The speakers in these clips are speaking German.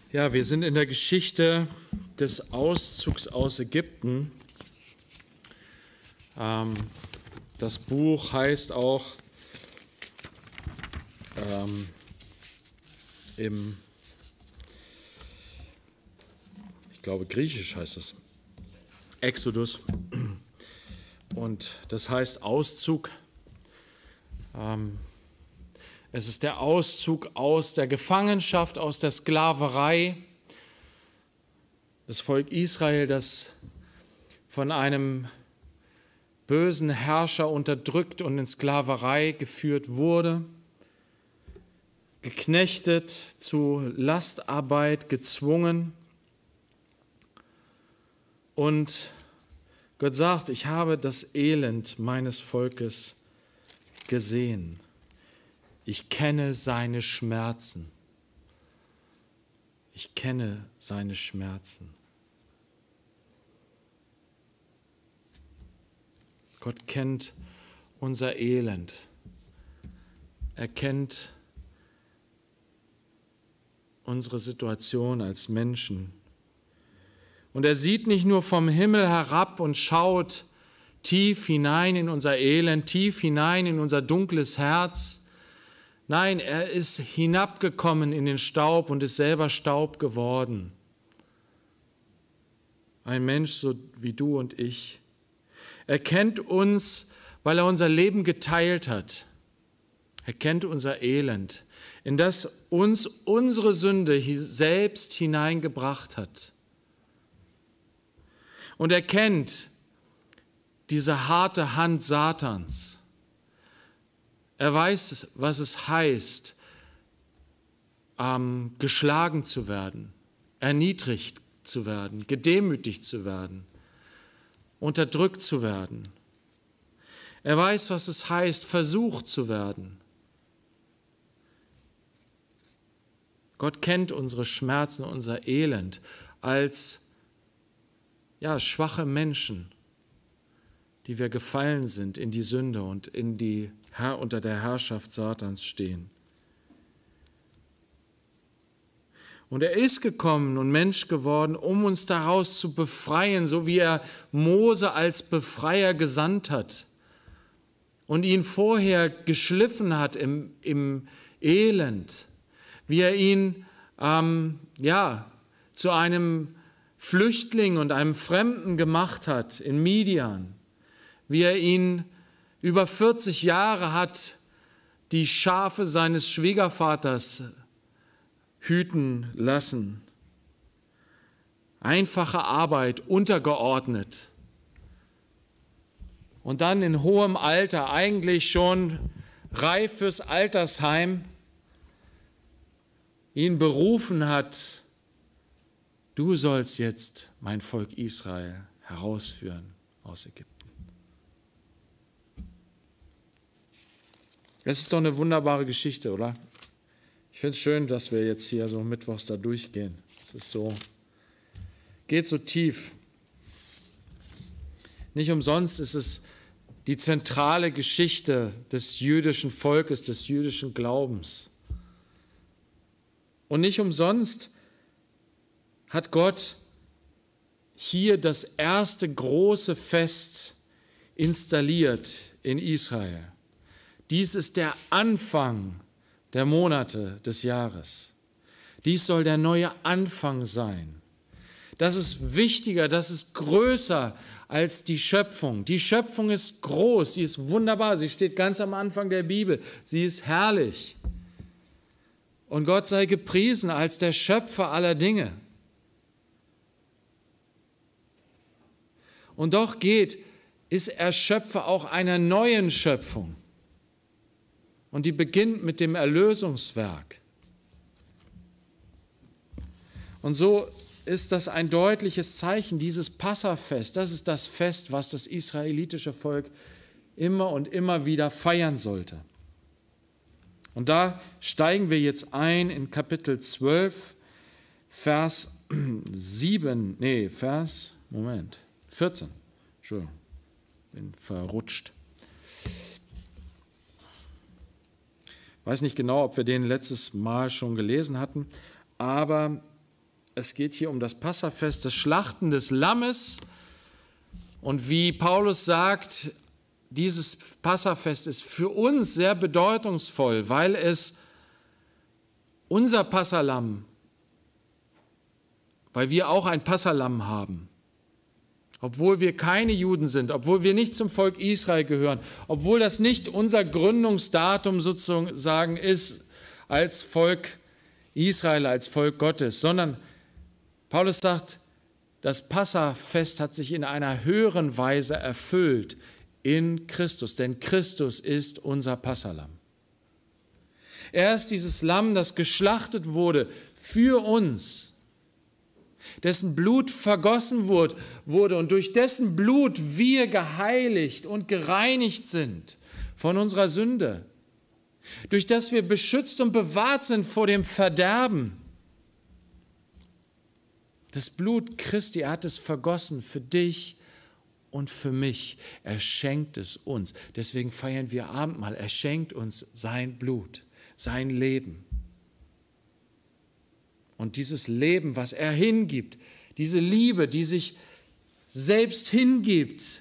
Ja, wir sind in der Geschichte des Auszugs aus Ägypten. Das Buch heißt auch ich glaube griechisch heißt es, Exodus. Und das heißt Auszug. Es ist der Auszug aus der Gefangenschaft, aus der Sklaverei. Das Volk Israel, das von einem bösen Herrscher unterdrückt und in Sklaverei geführt wurde, geknechtet, zu Lastarbeit gezwungen. Und Gott sagt, ich habe das Elend meines Volkes gesehen. Ich kenne seine Schmerzen. Ich kenne seine Schmerzen. Gott kennt unser Elend. Er kennt unsere Situation als Menschen. Und er sieht nicht nur vom Himmel herab und schaut tief hinein in unser Elend, tief hinein in unser dunkles Herz. Nein, er ist hinabgekommen in den Staub und ist selber Staub geworden. Ein Mensch so wie du und ich. Er kennt uns, weil er unser Leben geteilt hat. Er kennt unser Elend, in das uns unsere Sünde selbst hineingebracht hat. Und er kennt diese harte Hand Satans. Er weiß, was es heißt, geschlagen zu werden, erniedrigt zu werden, gedemütigt zu werden, unterdrückt zu werden. Er weiß, was es heißt, versucht zu werden. Gott kennt unsere Schmerzen, unser Elend als schwache Menschen, die wir gefallen sind in die Sünde und unter der Herrschaft Satans stehen. Und er ist gekommen und Mensch geworden, um uns daraus zu befreien, so wie er Mose als Befreier gesandt hat und ihn vorher geschliffen hat im Elend, wie er ihn zu einem Flüchtling und einem Fremden gemacht hat in Midian, wie er ihn über 40 Jahre hat die Schafe seines Schwiegervaters hüten lassen. Einfache Arbeit, untergeordnet. Und dann in hohem Alter, eigentlich schon reif fürs Altersheim, ihn berufen hat, du sollst jetzt mein Volk Israel herausführen aus Ägypten. Das ist doch eine wunderbare Geschichte, oder? Ich finde es schön, dass wir jetzt hier so mittwochs da durchgehen. Es ist so, geht so tief. Nicht umsonst ist es die zentrale Geschichte des jüdischen Volkes, des jüdischen Glaubens. Und nicht umsonst hat Gott hier das erste große Fest installiert in Israel. Dies ist der Anfang der Monate des Jahres. Dies soll der neue Anfang sein. Das ist wichtiger, das ist größer als die Schöpfung. Die Schöpfung ist groß, sie ist wunderbar, sie steht ganz am Anfang der Bibel, sie ist herrlich. Und Gott sei gepriesen als der Schöpfer aller Dinge. Und doch ist er Schöpfer auch einer neuen Schöpfung. Und die beginnt mit dem Erlösungswerk. Und so ist das ein deutliches Zeichen, dieses Passafest. Das ist das Fest, was das israelitische Volk immer und immer wieder feiern sollte. Und da steigen wir jetzt ein in Kapitel 12, Vers 14. Entschuldigung, bin verrutscht. Ich weiß nicht genau, ob wir den letztes Mal schon gelesen hatten, aber es geht hier um das Passafest, das Schlachten des Lammes. Und wie Paulus sagt, dieses Passafest ist für uns sehr bedeutungsvoll, weil es unser Passalamm, weil wir auch ein Passalamm haben, obwohl wir keine Juden sind, obwohl wir nicht zum Volk Israel gehören, obwohl das nicht unser Gründungsdatum sozusagen ist als Volk Israel, als Volk Gottes, sondern Paulus sagt, das Passafest hat sich in einer höheren Weise erfüllt in Christus, denn Christus ist unser Passalamm. Er ist dieses Lamm, das geschlachtet wurde für uns, dessen Blut vergossen wurde und durch dessen Blut wir geheiligt und gereinigt sind von unserer Sünde, durch das wir beschützt und bewahrt sind vor dem Verderben. Das Blut Christi, er hat es vergossen für dich und für mich. Er schenkt es uns. Deswegen feiern wir Abendmahl. Er schenkt uns sein Blut, sein Leben. Und dieses Leben, was er hingibt, diese Liebe, die sich selbst hingibt,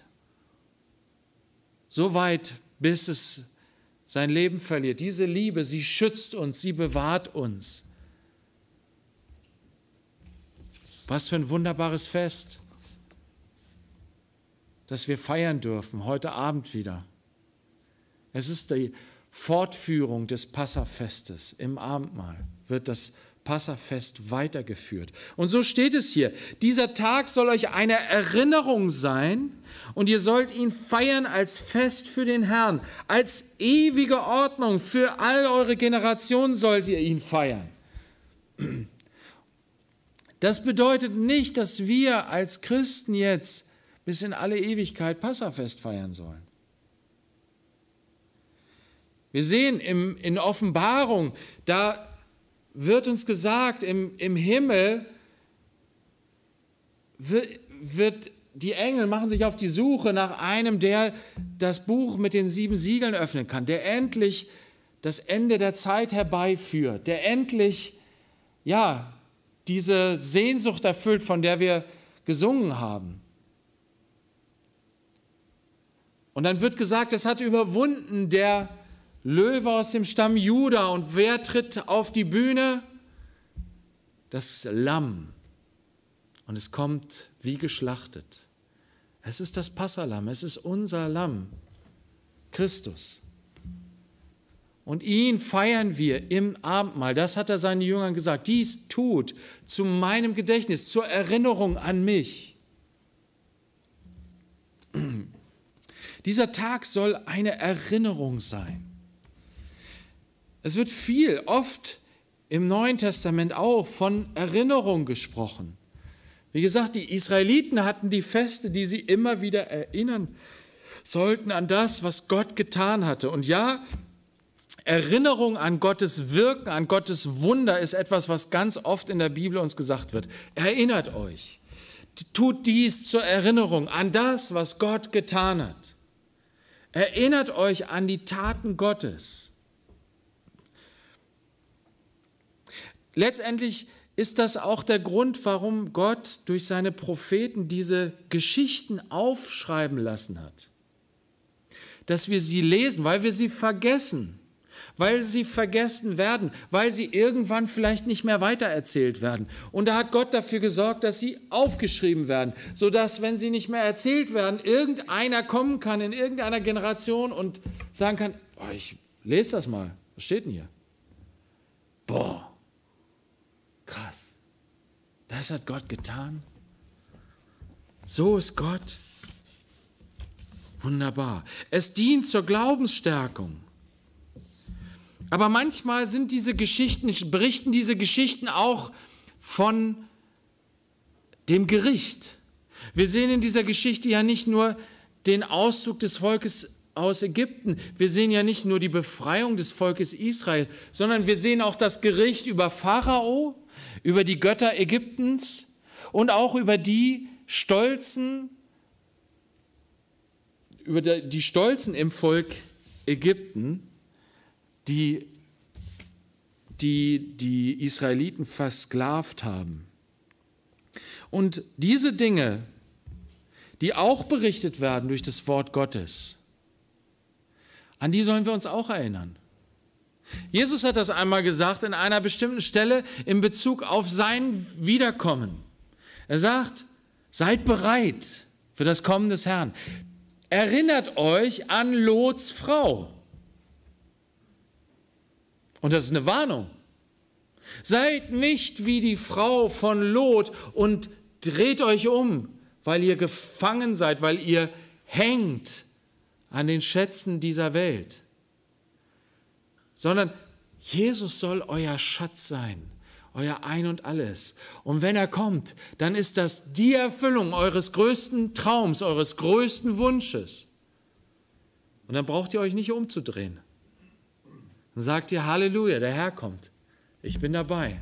so weit, bis es sein Leben verliert. Diese Liebe, sie schützt uns, sie bewahrt uns. Was für ein wunderbares Fest, das wir feiern dürfen, heute Abend wieder. Es ist die Fortführung des Passafestes. Im Abendmahl wird das Passafest weitergeführt. Und so steht es hier, dieser Tag soll euch eine Erinnerung sein und ihr sollt ihn feiern als Fest für den Herrn, als ewige Ordnung für all eure Generationen sollt ihr ihn feiern. Das bedeutet nicht, dass wir als Christen jetzt bis in alle Ewigkeit Passafest feiern sollen. Wir sehen in Offenbarung, da wird uns gesagt, im Himmel wird die Engel machen sich auf die Suche nach einem, der das Buch mit den 7 Siegeln öffnen kann, der endlich das Ende der Zeit herbeiführt, der endlich, diese Sehnsucht erfüllt, von der wir gesungen haben. Und dann wird gesagt, es hat überwunden der Löwe aus dem Stamm Juda. Und wer tritt auf die Bühne? Das Lamm. Und es kommt wie geschlachtet. Es ist das Passalamm, es ist unser Lamm, Christus. Und ihn feiern wir im Abendmahl. Das hat er seinen Jüngern gesagt. Dies tut zu meinem Gedächtnis, zur Erinnerung an mich. Dieser Tag soll eine Erinnerung sein. Es wird oft im Neuen Testament auch von Erinnerung gesprochen. Wie gesagt, die Israeliten hatten die Feste, die sie immer wieder erinnern sollten an das, was Gott getan hatte. Und ja, Erinnerung an Gottes Wirken, an Gottes Wunder ist etwas, was ganz oft in der Bibel uns gesagt wird. Erinnert euch, tut dies zur Erinnerung an das, was Gott getan hat. Erinnert euch an die Taten Gottes. Letztendlich ist das auch der Grund, warum Gott durch seine Propheten diese Geschichten aufschreiben lassen hat. Dass wir sie lesen, weil wir sie vergessen. Weil sie vergessen werden, weil sie irgendwann vielleicht nicht mehr weitererzählt werden. Und da hat Gott dafür gesorgt, dass sie aufgeschrieben werden, sodass, wenn sie nicht mehr erzählt werden, irgendeiner kommen kann in irgendeiner Generation und sagen kann, ich lese das mal, was steht denn hier? Boah, krass, das hat Gott getan. So ist Gott. Wunderbar. Es dient zur Glaubensstärkung. Aber manchmal berichten diese Geschichten auch von dem Gericht. Wir sehen in dieser Geschichte ja nicht nur den Auszug des Volkes aus Ägypten, wir sehen ja nicht nur die Befreiung des Volkes Israel, sondern wir sehen auch das Gericht über Pharao, über die Götter Ägyptens und auch über die Stolzen im Volk Ägypten, die Israeliten versklavt haben. Und diese Dinge, die auch berichtet werden durch das Wort Gottes, an die sollen wir uns auch erinnern. Jesus hat das einmal gesagt an einer bestimmten Stelle in Bezug auf sein Wiederkommen. Er sagt, seid bereit für das Kommen des Herrn. Erinnert euch an Lots Frau. Und das ist eine Warnung. Seid nicht wie die Frau von Lot und dreht euch um, weil ihr gefangen seid, weil ihr hängt an den Schätzen dieser Welt. Sondern Jesus soll euer Schatz sein, euer Ein und Alles. Und wenn er kommt, dann ist das die Erfüllung eures größten Traums, eures größten Wunsches. Und dann braucht ihr euch nicht umzudrehen. Dann sagt ihr, Halleluja, der Herr kommt. Ich bin dabei.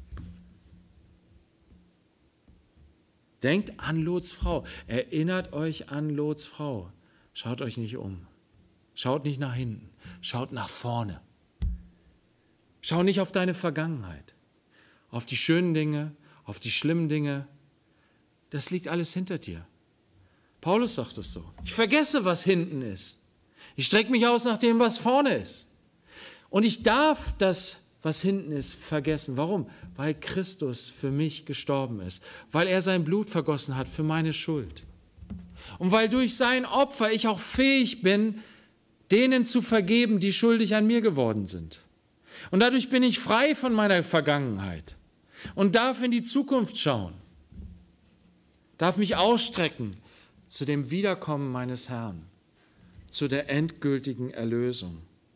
Denkt an Lots Frau. Erinnert euch an Lots Frau. Schaut euch nicht um. Schaut nicht nach hinten. Schaut nach vorne. Schau nicht auf deine Vergangenheit. Auf die schönen Dinge, auf die schlimmen Dinge. Das liegt alles hinter dir. Paulus sagt es so. Ich vergesse, was hinten ist. Ich strecke mich aus nach dem, was vorne ist. Und ich darf das, was hinten ist, vergessen. Warum? Weil Christus für mich gestorben ist. Weil er sein Blut vergossen hat für meine Schuld. Und weil durch sein Opfer ich auch fähig bin, denen zu vergeben, die schuldig an mir geworden sind. Und dadurch bin ich frei von meiner Vergangenheit und darf in die Zukunft schauen. Darf mich ausstrecken zu dem Wiederkommen meines Herrn, zu der endgültigen Erlösung.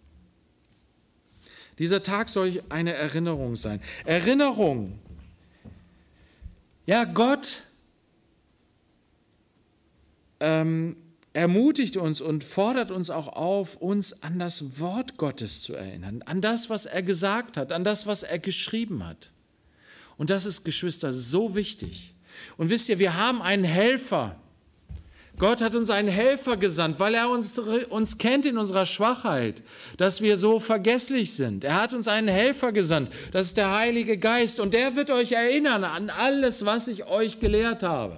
Dieser Tag soll eine Erinnerung sein. Erinnerung. Ja, Gott ermutigt uns und fordert uns auch auf, uns an das Wort Gottes zu erinnern, an das, was er gesagt hat, an das, was er geschrieben hat. Und das ist, Geschwister, so wichtig. Und wisst ihr, wir haben einen Helfer. Gott hat uns einen Helfer gesandt, weil er uns kennt in unserer Schwachheit, dass wir so vergesslich sind. Er hat uns einen Helfer gesandt, das ist der Heilige Geist. Und der wird euch erinnern an alles, was ich euch gelehrt habe.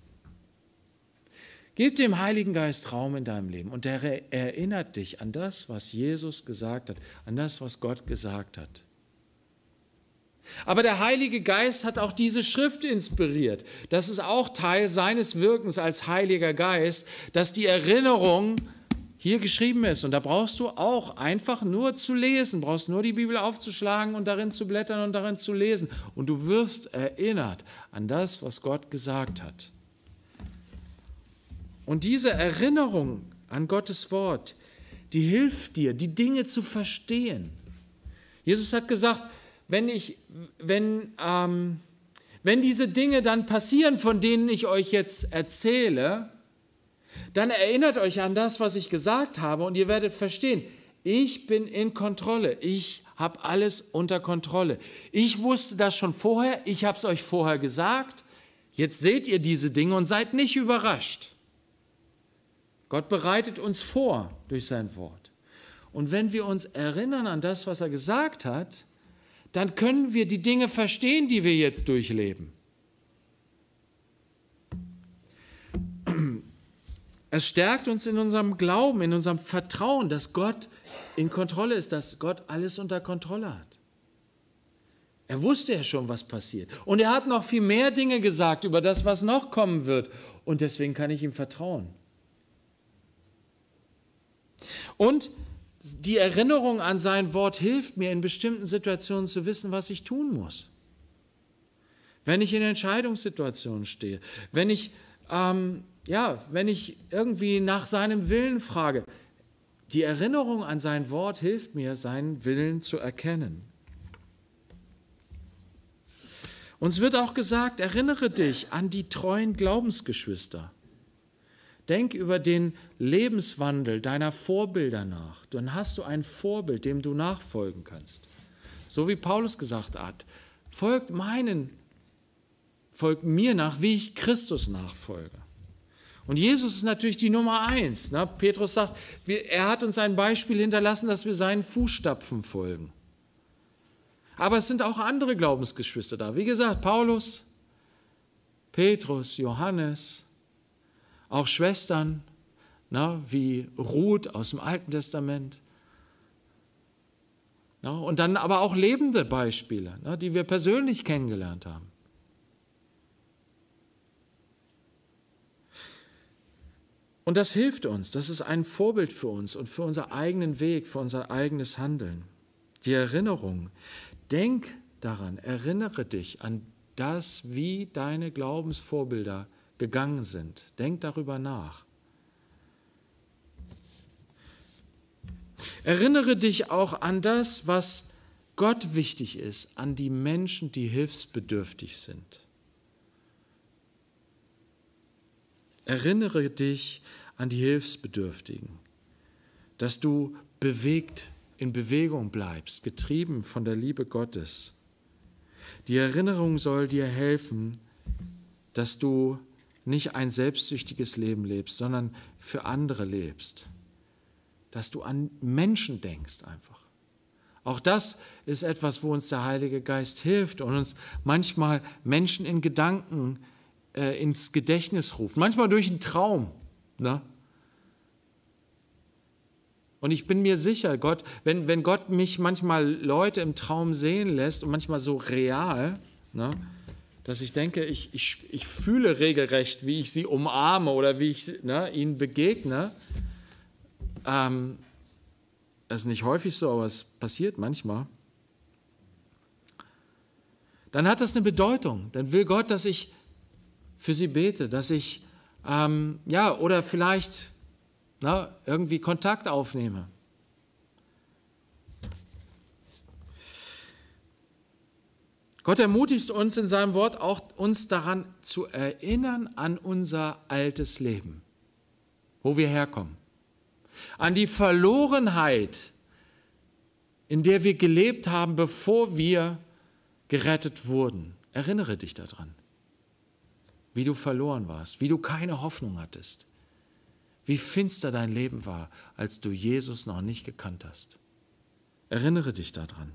Gib dem Heiligen Geist Raum in deinem Leben und der erinnert dich an das, was Jesus gesagt hat, an das, was Gott gesagt hat. Aber der Heilige Geist hat auch diese Schrift inspiriert. Das ist auch Teil seines Wirkens als Heiliger Geist, dass die Erinnerung hier geschrieben ist. Und da brauchst du auch einfach nur zu lesen, brauchst nur die Bibel aufzuschlagen und darin zu blättern und darin zu lesen. Und du wirst erinnert an das, was Gott gesagt hat. Und diese Erinnerung an Gottes Wort, die hilft dir, die Dinge zu verstehen. Jesus hat gesagt, wenn diese Dinge dann passieren, von denen ich euch jetzt erzähle, dann erinnert euch an das, was ich gesagt habe und ihr werdet verstehen, ich bin in Kontrolle, ich habe alles unter Kontrolle. Ich wusste das schon vorher, ich habe es euch vorher gesagt, jetzt seht ihr diese Dinge und seid nicht überrascht. Gott bereitet uns vor durch sein Wort. Und wenn wir uns erinnern an das, was er gesagt hat, dann können wir die Dinge verstehen, die wir jetzt durchleben. Es stärkt uns in unserem Glauben, in unserem Vertrauen, dass Gott in Kontrolle ist, dass Gott alles unter Kontrolle hat. Er wusste ja schon, was passiert. Und er hat noch viel mehr Dinge gesagt über das, was noch kommen wird. Und deswegen kann ich ihm vertrauen. Und die Erinnerung an sein Wort hilft mir, in bestimmten Situationen zu wissen, was ich tun muss. Wenn ich in Entscheidungssituationen stehe, wenn ich irgendwie nach seinem Willen frage, die Erinnerung an sein Wort hilft mir, seinen Willen zu erkennen. Uns wird auch gesagt, erinnere dich an die treuen Glaubensgeschwister. Denk über den Lebenswandel deiner Vorbilder nach. Dann hast du ein Vorbild, dem du nachfolgen kannst. So wie Paulus gesagt hat, folgt mir nach, wie ich Christus nachfolge. Und Jesus ist natürlich die Nummer 1. Ne? Petrus sagt, er hat uns ein Beispiel hinterlassen, dass wir seinen Fußstapfen folgen. Aber es sind auch andere Glaubensgeschwister da. Wie gesagt, Paulus, Petrus, Johannes, auch Schwestern, wie Ruth aus dem Alten Testament. Und dann aber auch lebende Beispiele, die wir persönlich kennengelernt haben. Und das hilft uns, das ist ein Vorbild für uns und für unseren eigenen Weg, für unser eigenes Handeln. Die Erinnerung. Denk daran, erinnere dich an das, wie deine Glaubensvorbilder gegangen sind. Denk darüber nach. Erinnere dich auch an das, was Gott wichtig ist, an die Menschen, die hilfsbedürftig sind. Erinnere dich an die Hilfsbedürftigen, dass du in Bewegung bleibst, getrieben von der Liebe Gottes. Die Erinnerung soll dir helfen, dass du nicht ein selbstsüchtiges Leben lebst, sondern für andere lebst. Dass du an Menschen denkst einfach. Auch das ist etwas, wo uns der Heilige Geist hilft und uns manchmal Menschen in Gedanken ins Gedächtnis ruft, manchmal durch einen Traum. Und ich bin mir sicher, wenn Gott mich manchmal Leute im Traum sehen lässt und manchmal so real, dass ich denke, ich fühle regelrecht, wie ich sie umarme oder wie ich ihnen begegne. Das ist nicht häufig so, aber es passiert manchmal. Dann hat das eine Bedeutung. Dann will Gott, dass ich für sie bete, dass ich, oder vielleicht irgendwie Kontakt aufnehme. Gott ermutigt uns in seinem Wort auch, uns daran zu erinnern an unser altes Leben, wo wir herkommen. An die Verlorenheit, in der wir gelebt haben, bevor wir gerettet wurden. Erinnere dich daran, wie du verloren warst, wie du keine Hoffnung hattest, wie finster dein Leben war, als du Jesus noch nicht gekannt hast. Erinnere dich daran.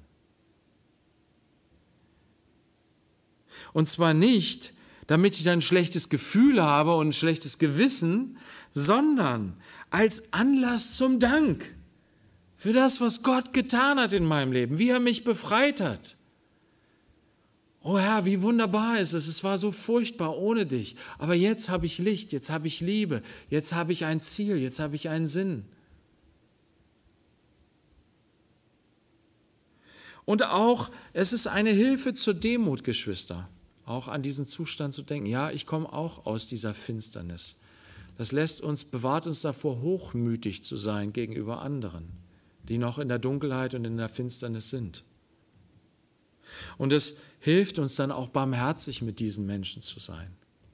Und zwar nicht, damit ich dann ein schlechtes Gefühl habe und ein schlechtes Gewissen, sondern als Anlass zum Dank für das, was Gott getan hat in meinem Leben, wie er mich befreit hat. Oh Herr, wie wunderbar ist es, es war so furchtbar ohne dich, aber jetzt habe ich Licht, jetzt habe ich Liebe, jetzt habe ich ein Ziel, jetzt habe ich einen Sinn. Und auch, es ist eine Hilfe zur Demut, Geschwister, auch an diesen Zustand zu denken. Ja, ich komme auch aus dieser Finsternis. Das bewahrt uns davor, hochmütig zu sein gegenüber anderen, die noch in der Dunkelheit und in der Finsternis sind. Und es hilft uns dann auch barmherzig mit diesen Menschen zu sein.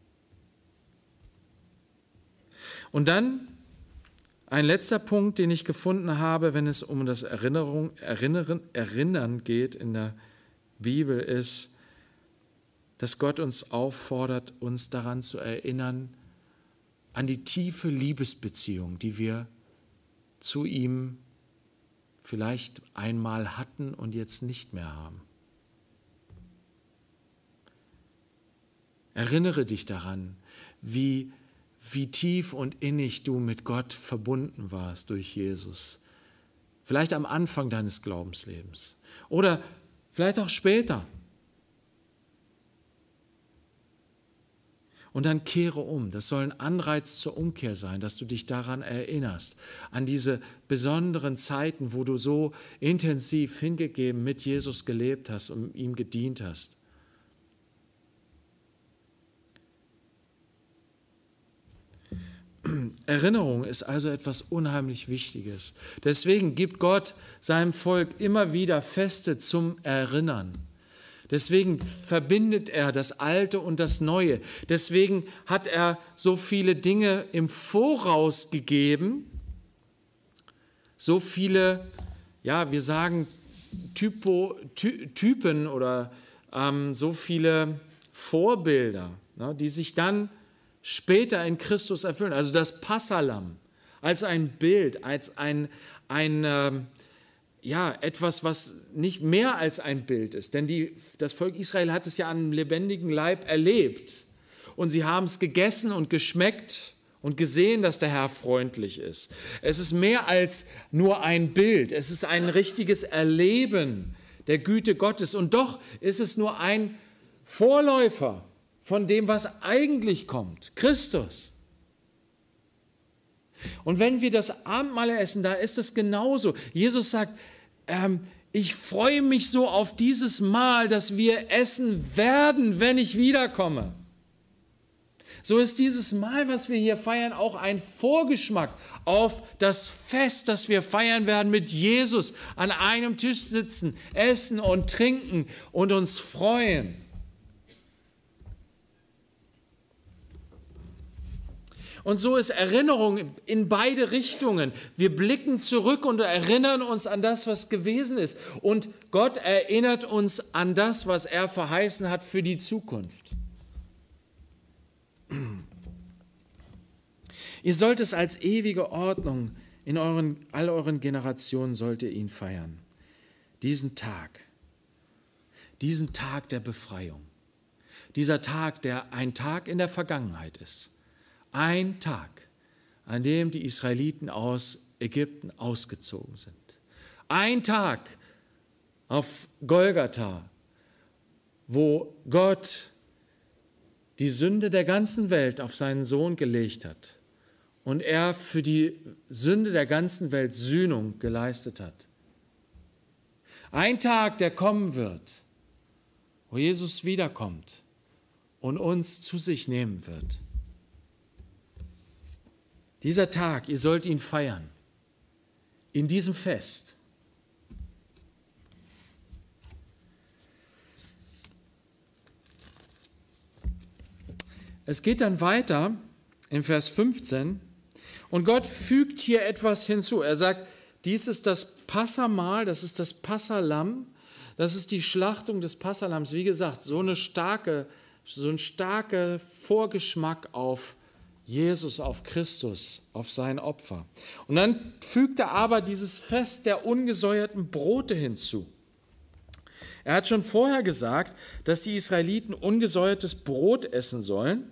Und dann ein letzter Punkt, den ich gefunden habe, wenn es um das Erinnern geht in der Bibel, ist, dass Gott uns auffordert, uns daran zu erinnern, an die tiefe Liebesbeziehung, die wir zu ihm vielleicht einmal hatten und jetzt nicht mehr haben. Erinnere dich daran, wie tief und innig du mit Gott verbunden warst durch Jesus. Vielleicht am Anfang deines Glaubenslebens oder vielleicht auch später. Und dann kehre um. Das soll ein Anreiz zur Umkehr sein, dass du dich daran erinnerst, an diese besonderen Zeiten, wo du so intensiv hingegeben mit Jesus gelebt hast und ihm gedient hast. Erinnerung ist also etwas unheimlich Wichtiges. Deswegen gibt Gott seinem Volk immer wieder Feste zum Erinnern. Deswegen verbindet er das Alte und das Neue. Deswegen hat er so viele Dinge im Voraus gegeben, so viele, wir sagen Typen oder so viele Vorbilder, die sich dann später in Christus erfüllen. Also das Passahlamm als ein Bild, als etwas, was nicht mehr als ein Bild ist. Denn das Volk Israel hat es ja an einem lebendigen Leib erlebt. und sie haben es gegessen und geschmeckt und gesehen, dass der Herr freundlich ist. Es ist mehr als nur ein Bild, es ist ein richtiges Erleben der Güte Gottes. Und doch ist es nur ein Vorläufer von dem, was eigentlich kommt, Christus. Und wenn wir das Abendmahl essen, da ist es genauso. Jesus sagt, ich freue mich so auf dieses Mahl, das wir essen werden, wenn ich wiederkomme. So ist dieses Mahl, was wir hier feiern, auch ein Vorgeschmack auf das Fest, das wir feiern werden mit Jesus, an einem Tisch sitzen, essen und trinken und uns freuen. Und so ist Erinnerung in beide Richtungen. Wir blicken zurück und erinnern uns an das, was gewesen ist. Und Gott erinnert uns an das, was er verheißen hat für die Zukunft. Ihr sollt es als ewige Ordnung in all euren Generationen sollt ihr ihn feiern. Diesen Tag der Befreiung, dieser Tag, der ein Tag in der Vergangenheit ist, ein Tag, an dem die Israeliten aus Ägypten ausgezogen sind, ein Tag auf Golgatha, wo Gott die Sünde der ganzen Welt auf seinen Sohn gelegt hat und er für die Sünde der ganzen Welt Sühnung geleistet hat. Ein Tag, der kommen wird, wo Jesus wiederkommt und uns zu sich nehmen wird. Dieser Tag, ihr sollt ihn feiern, in diesem Fest. Es geht dann weiter in Vers 15 und Gott fügt hier etwas hinzu. Er sagt, dies ist das Passamahl, das ist das Passalamm, das ist die Schlachtung des Passalams. Wie gesagt, so ein starker Vorgeschmack auf Jesus, auf Christus, auf sein Opfer. Und dann fügt er aber dieses Fest der ungesäuerten Brote hinzu. Er hat schon vorher gesagt, dass die Israeliten ungesäuertes Brot essen sollen.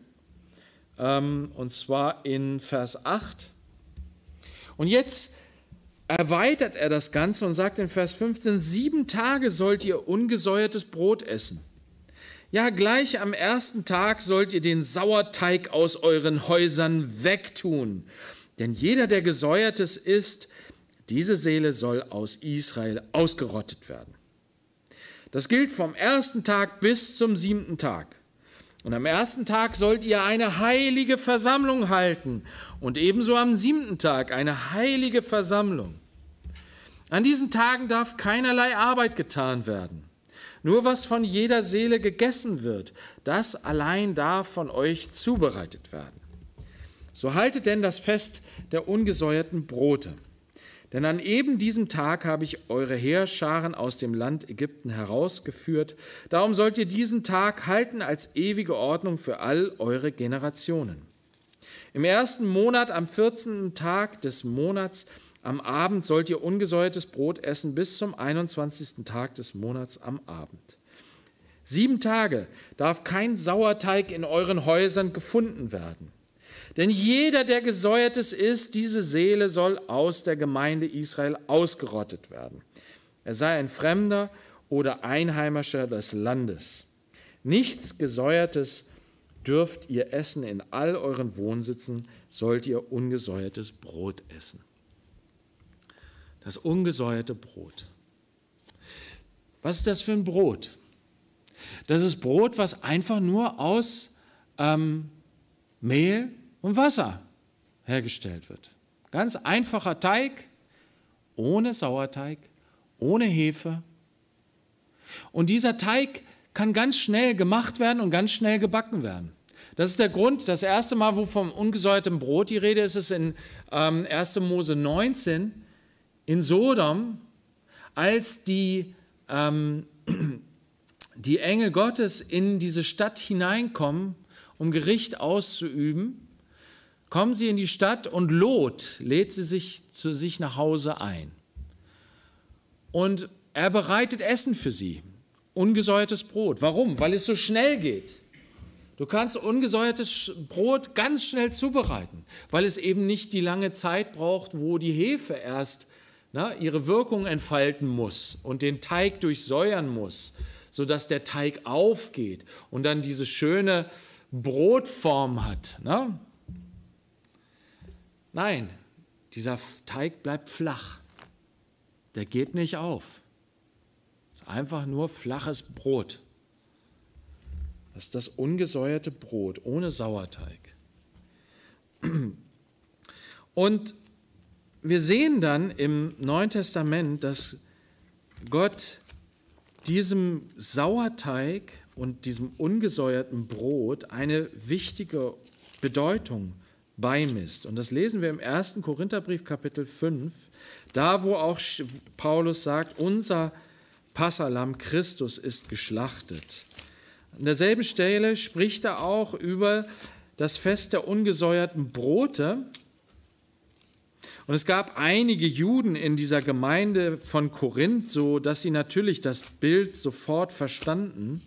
Und zwar in Vers 8. Und jetzt erweitert er das Ganze und sagt in Vers 15, 7 Tage sollt ihr ungesäuertes Brot essen. Ja, gleich am ersten Tag sollt ihr den Sauerteig aus euren Häusern wegtun. Denn jeder, der Gesäuertes isst, diese Seele soll aus Israel ausgerottet werden. Das gilt vom ersten Tag bis zum 7. Tag. Und am ersten Tag sollt ihr eine heilige Versammlung halten und ebenso am 7. Tag eine heilige Versammlung. An diesen Tagen darf keinerlei Arbeit getan werden. Nur was von jeder Seele gegessen wird, das allein darf von euch zubereitet werden. So haltet denn das Fest der ungesäuerten Brote. Denn an eben diesem Tag habe ich eure Heerscharen aus dem Land Ägypten herausgeführt. Darum sollt ihr diesen Tag halten als ewige Ordnung für all eure Generationen. Im 1. Monat, am 14. Tag des Monats, am Abend sollt ihr ungesäuertes Brot essen bis zum 21. Tag des Monats am Abend. 7 Tage darf kein Sauerteig in euren Häusern gefunden werden. Denn jeder, der Gesäuertes isst, diese Seele soll aus der Gemeinde Israel ausgerottet werden. Er sei ein Fremder oder Einheimischer des Landes. Nichts Gesäuertes dürft ihr essen, in all euren Wohnsitzen sollt ihr ungesäuertes Brot essen. Das ungesäuerte Brot. Was ist das für ein Brot? Das ist Brot, was einfach nur aus Mehl und Wasser hergestellt wird. Ganz einfacher Teig, ohne Sauerteig, ohne Hefe. Und dieser Teig kann ganz schnell gemacht werden und ganz schnell gebacken werden. Das ist der Grund, das erste Mal, wo vom ungesäuerten Brot die Rede ist, ist in 1. Mose 19 in Sodom, als die Engel Gottes in diese Stadt hineinkommen, um Gericht auszuüben, kommen sie in die Stadt und Lot lädt sie sich zu sich nach Hause ein. Und er bereitet Essen für sie, ungesäuertes Brot. Warum? Weil es so schnell geht. Du kannst ungesäuertes Brot ganz schnell zubereiten, weil es eben nicht die lange Zeit braucht, wo die Hefe erst ihre Wirkung entfalten muss und den Teig durchsäuern muss, sodass der Teig aufgeht und dann diese schöne Brotform hat. Nein, dieser Teig bleibt flach. Der geht nicht auf. Es ist einfach nur flaches Brot. Das ist das ungesäuerte Brot ohne Sauerteig. Und wir sehen dann im Neuen Testament, dass Gott diesem Sauerteig und diesem ungesäuerten Brot eine wichtige Bedeutung beimisst. Und das lesen wir im 1. Korintherbrief, Kapitel 5, da wo auch Paulus sagt, unser Passalamm Christus ist geschlachtet. An derselben Stelle spricht er auch über das Fest der ungesäuerten Brote. Und es gab einige Juden in dieser Gemeinde von Korinth, so dass sie natürlich das Bild sofort verstanden,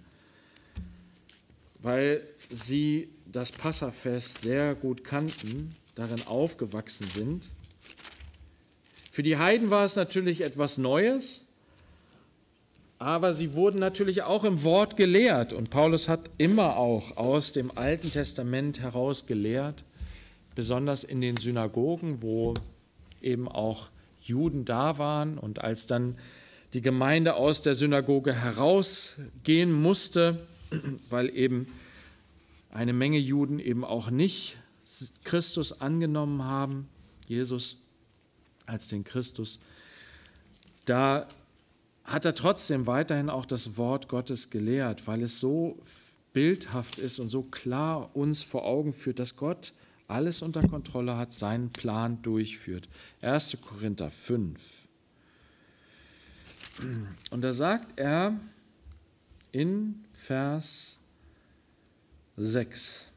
weil sie das Passafest sehr gut kannten, darin aufgewachsen sind. Für die Heiden war es natürlich etwas Neues, aber sie wurden natürlich auch im Wort gelehrt. Und Paulus hat immer auch aus dem Alten Testament heraus gelehrt, besonders in den Synagogen, wo eben auch Juden da waren. Und als dann die Gemeinde aus der Synagoge herausgehen musste, weil eben eine Menge Juden eben auch nicht Christus angenommen haben, Jesus als den Christus, da hat er trotzdem weiterhin auch das Wort Gottes gelehrt, weil es so bildhaft ist und so klar uns vor Augen führt, dass Gott alles unter Kontrolle hat, seinen Plan durchführt. 1. Korinther 5. Und da sagt er in Vers 6,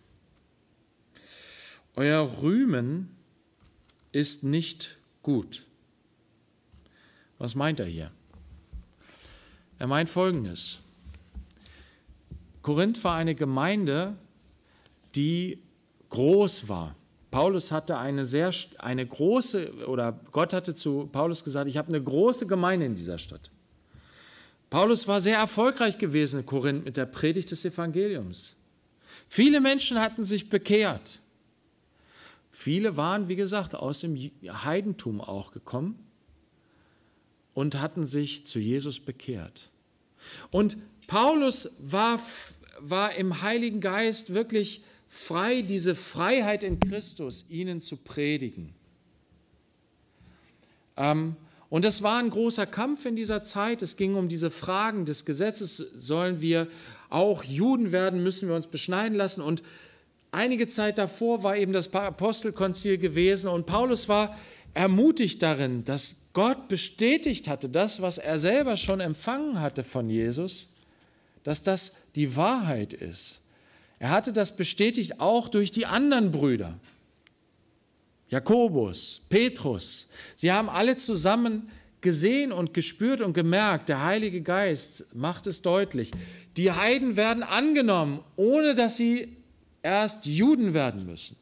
euer Rühmen ist nicht gut. Was meint er hier? Er meint Folgendes. Korinth war eine Gemeinde, die groß war. Paulus hatte eine große, oder Gott hatte zu Paulus gesagt, ich habe eine große Gemeinde in dieser Stadt. Paulus war sehr erfolgreich gewesen in Korinth mit der Predigt des Evangeliums. Viele Menschen hatten sich bekehrt. Viele waren, wie gesagt, aus dem Heidentum auch gekommen und hatten sich zu Jesus bekehrt. Und Paulus war im Heiligen Geist wirklich frei, diese Freiheit in Christus ihnen zu predigen. Und das war ein großer Kampf in dieser Zeit. Es ging um diese Fragen des Gesetzes. Sollen wir auch Juden werden? Müssen wir uns beschneiden lassen? Und einige Zeit davor war eben das Apostelkonzil gewesen und Paulus war ermutigt darin, dass Gott bestätigt hatte, das, was er selber schon empfangen hatte von Jesus, dass das die Wahrheit ist. Er hatte das bestätigt auch durch die anderen Brüder. Jakobus, Petrus, sie haben alle zusammen gesehen und gespürt und gemerkt, der Heilige Geist macht es deutlich. Die Heiden werden angenommen, ohne dass sie erst Juden werden müssen.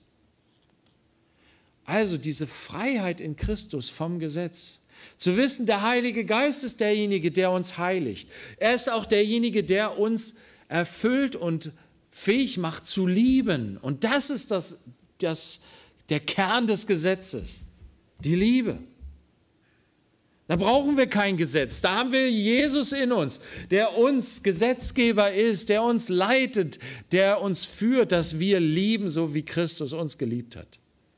Also diese Freiheit in Christus vom Gesetz. Zu wissen, der Heilige Geist ist derjenige, der uns heiligt. Er ist auch derjenige, der uns erfüllt und fähig macht zu lieben. Und das ist der Kern des Gesetzes, die Liebe. Da brauchen wir kein Gesetz. Da haben wir Jesus in uns, der uns Gesetzgeber ist, der uns leitet, der uns führt, dass wir lieben, so wie Christus uns geliebt hat.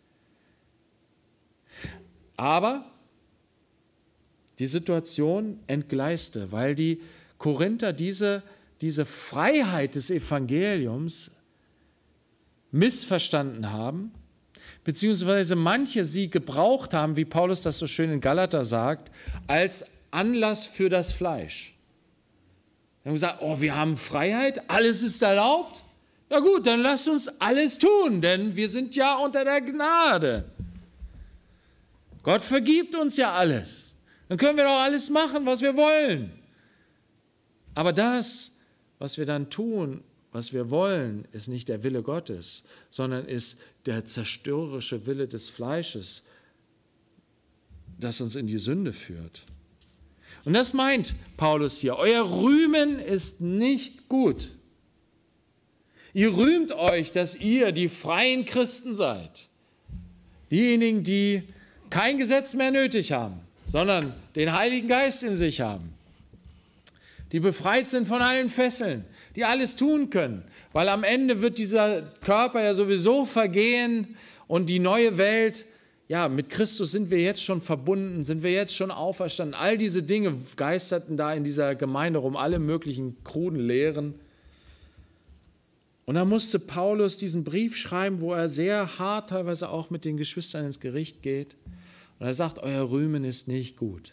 Aber die Situation entgleiste, weil die Korinther diese Freiheit des Evangeliums missverstanden haben, beziehungsweise manche sie gebraucht haben, wie Paulus das so schön in Galater sagt, als Anlass für das Fleisch. Sie haben gesagt, oh, wir haben Freiheit, alles ist erlaubt. Na gut, dann lasst uns alles tun, denn wir sind ja unter der Gnade. Gott vergibt uns ja alles. Dann können wir doch alles machen, was wir wollen. Aber das, was wir dann tun, was wir wollen, ist nicht der Wille Gottes, sondern ist der zerstörerische Wille des Fleisches, das uns in die Sünde führt. Und das meint Paulus hier. Euer Rühmen ist nicht gut. Ihr rühmt euch, dass ihr die freien Christen seid. Diejenigen, die kein Gesetz mehr nötig haben, sondern den Heiligen Geist in sich haben. Die befreit sind von allen Fesseln, die alles tun können. Weil am Ende wird dieser Körper ja sowieso vergehen und die neue Welt, ja, mit Christus sind wir jetzt schon verbunden, sind wir jetzt schon auferstanden. All diese Dinge geisterten da in dieser Gemeinde rum, alle möglichen kruden Lehren. Und da musste Paulus diesen Brief schreiben, wo er sehr hart teilweise auch mit den Geschwistern ins Gericht geht. Und er sagt, euer Rühmen ist nicht gut.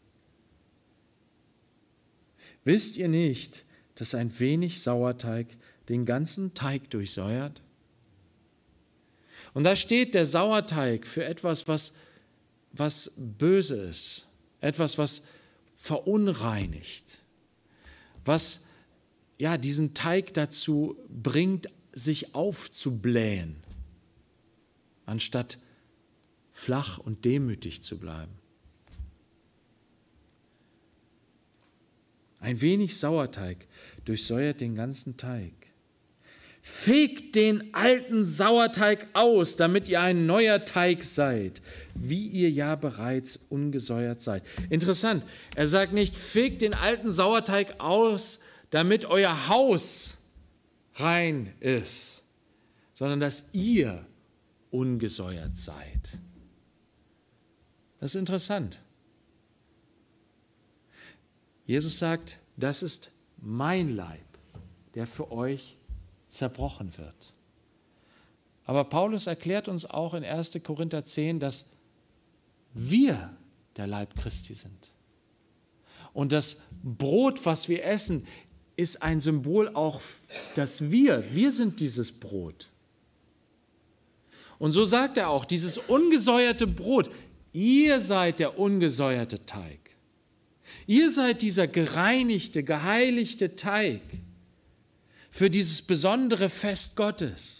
Wisst ihr nicht, dass ein wenig Sauerteig den ganzen Teig durchsäuert? Und da steht der Sauerteig für etwas, was böse ist, etwas, was verunreinigt, was ja, diesen Teig dazu bringt, sich aufzublähen, anstatt flach und demütig zu bleiben. Ein wenig Sauerteig durchsäuert den ganzen Teig. Fegt den alten Sauerteig aus, damit ihr ein neuer Teig seid, wie ihr ja bereits ungesäuert seid. Interessant, er sagt nicht, fegt den alten Sauerteig aus, damit euer Haus rein ist, sondern dass ihr ungesäuert seid. Das ist interessant. Jesus sagt, das ist mein Leib, der für euch zerbrochen wird. Aber Paulus erklärt uns auch in 1. Korinther 10, dass wir der Leib Christi sind. Und das Brot, was wir essen, ist ein Symbol auch, dass wir sind dieses Brot. Und so sagt er auch, dieses ungesäuerte Brot, ihr seid der ungesäuerte Teig. Ihr seid dieser gereinigte, geheiligte Teig für dieses besondere Fest Gottes.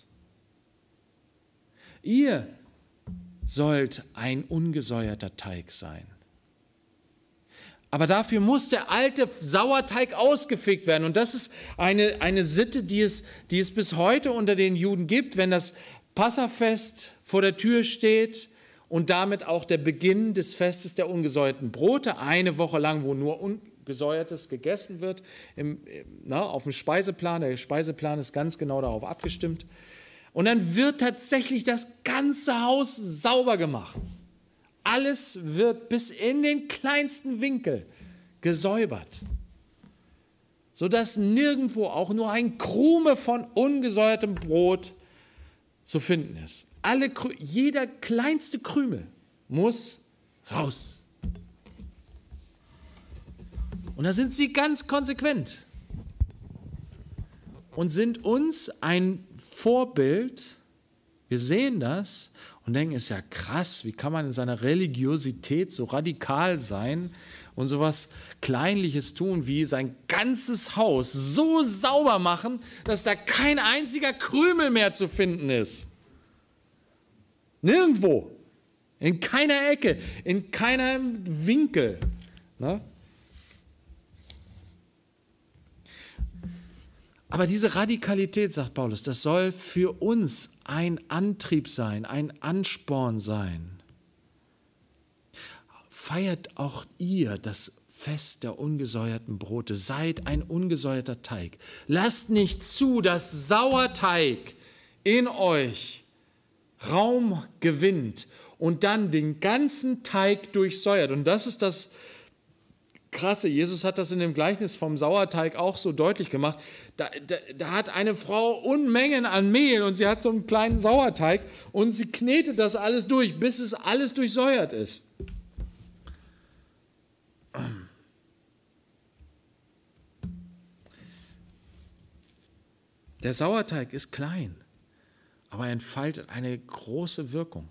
Ihr sollt ein ungesäuerter Teig sein. Aber dafür muss der alte Sauerteig ausgefegt werden. Und das ist eine Sitte, die es bis heute unter den Juden gibt, wenn das Passafest vor der Tür steht und damit auch der Beginn des Festes der ungesäuerten Brote, eine Woche lang, wo nur Ungesäuertes gegessen wird, auf dem Speiseplan. Der Speiseplan ist ganz genau darauf abgestimmt. Und dann wird tatsächlich das ganze Haus sauber gemacht. Alles wird bis in den kleinsten Winkel gesäubert, sodass nirgendwo auch nur ein Krume von ungesäuertem Brot zu finden ist. Jeder kleinste Krümel muss raus. Und da sind sie ganz konsequent und sind uns ein Vorbild. Wir sehen das und denken, ist ja krass, wie kann man in seiner Religiosität so radikal sein und sowas Kleinliches tun, wie sein ganzes Haus so sauber machen, dass da kein einziger Krümel mehr zu finden ist. Nirgendwo, in keiner Ecke, in keinem Winkel. Ne? Aber diese Radikalität, sagt Paulus, das soll für uns ein Antrieb sein, ein Ansporn sein. Feiert auch ihr das Fest der ungesäuerten Brote, seid ein ungesäuerter Teig. Lasst nicht zu, dass Sauerteig in euch Raum gewinnt und dann den ganzen Teig durchsäuert. Und das ist das Krasse. Jesus hat das in dem Gleichnis vom Sauerteig auch so deutlich gemacht. Da hat eine Frau Unmengen an Mehl und sie hat so einen kleinen Sauerteig und sie knetet das alles durch, bis es alles durchsäuert ist. Der Sauerteig ist klein, aber er entfaltet eine große Wirkung.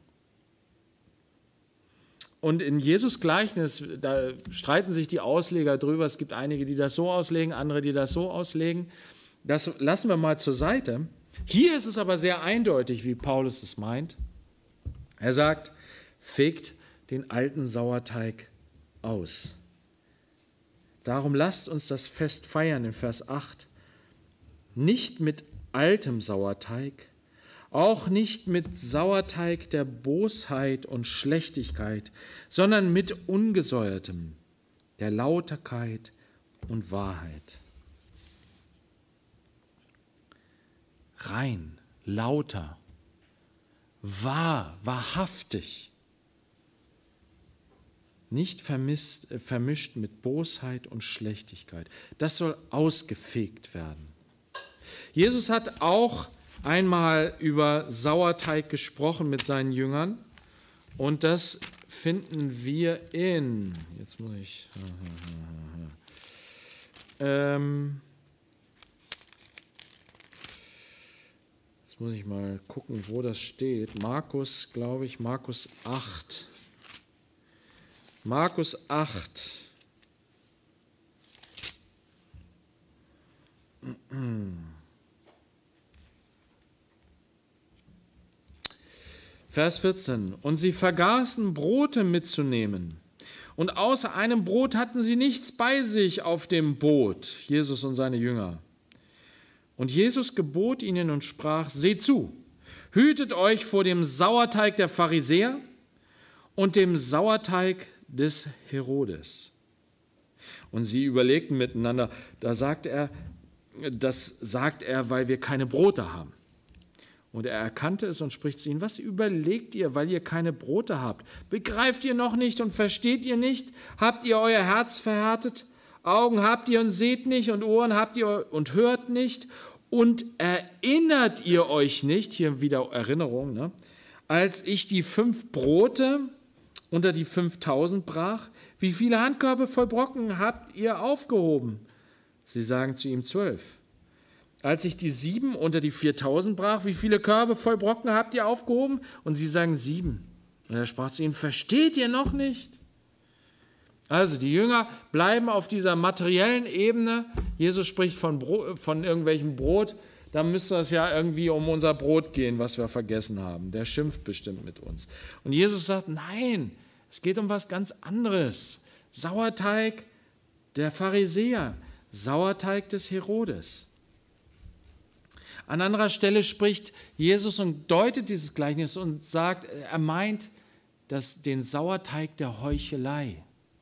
Und in Jesus Gleichnis, da streiten sich die Ausleger drüber. Es gibt einige, die das so auslegen, andere, die das so auslegen. das lassen wir mal zur Seite. Hier ist es aber sehr eindeutig, wie Paulus es meint. Er sagt, fegt den alten Sauerteig aus. Darum lasst uns das Fest feiern in Vers 8. Nicht mit altem Sauerteig, auch nicht mit Sauerteig der Bosheit und Schlechtigkeit, sondern mit ungesäuertem, der Lauterkeit und Wahrheit. Rein, lauter, wahr, wahrhaftig. Nicht vermischt mit Bosheit und Schlechtigkeit. Das soll ausgefegt werden. Jesus hat auch einmal über Sauerteig gesprochen mit seinen Jüngern und das finden wir jetzt muss ich mal gucken, wo das steht. Markus 8. Markus 8. Vers 14. Und sie vergaßen, Brote mitzunehmen. Und außer einem Brot hatten sie nichts bei sich auf dem Boot, Jesus und seine Jünger. Und Jesus gebot ihnen und sprach, seht zu, hütet euch vor dem Sauerteig der Pharisäer und dem Sauerteig des Herodes. Und sie überlegten miteinander, das sagt er, weil wir keine Brote haben. Und er erkannte es und spricht zu ihnen, was überlegt ihr, weil ihr keine Brote habt? Begreift ihr noch nicht und versteht ihr nicht? Habt ihr euer Herz verhärtet? Augen habt ihr und seht nicht und Ohren habt ihr und hört nicht? Und erinnert ihr euch nicht, hier wieder Erinnerung, ne? Als ich die 5 Brote unter die 5000 brach, wie viele Handkörbe voll Brocken habt ihr aufgehoben? Sie sagen zu ihm 12. Als ich die 7 unter die 4000 brach, wie viele Körbe voll Brocken habt ihr aufgehoben? Und sie sagen 7. Und er sprach zu ihnen, versteht ihr noch nicht? Also die Jünger bleiben auf dieser materiellen Ebene. Jesus spricht von irgendwelchem Brot. Da müsste es ja irgendwie um unser Brot gehen, was wir vergessen haben. Der schimpft bestimmt mit uns. Und Jesus sagt, nein, es geht um was ganz anderes. Sauerteig der Pharisäer, Sauerteig des Herodes. An anderer Stelle spricht Jesus und deutet dieses Gleichnis und sagt, er meint den Sauerteig der Heuchelei.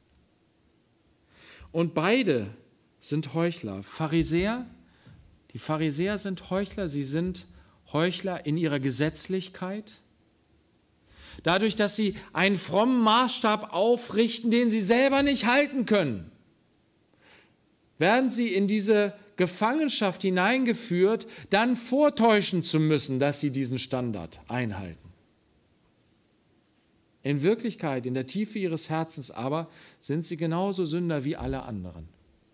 Und beide sind Heuchler. Die Pharisäer sind Heuchler, sie sind Heuchler in ihrer Gesetzlichkeit. Dadurch, dass sie einen frommen Maßstab aufrichten, den sie selber nicht halten können, werden sie in diese Gefangenschaft hineingeführt, dann vortäuschen zu müssen, dass sie diesen Standard einhalten. In Wirklichkeit, in der Tiefe ihres Herzens aber, sind sie genauso Sünder wie alle anderen.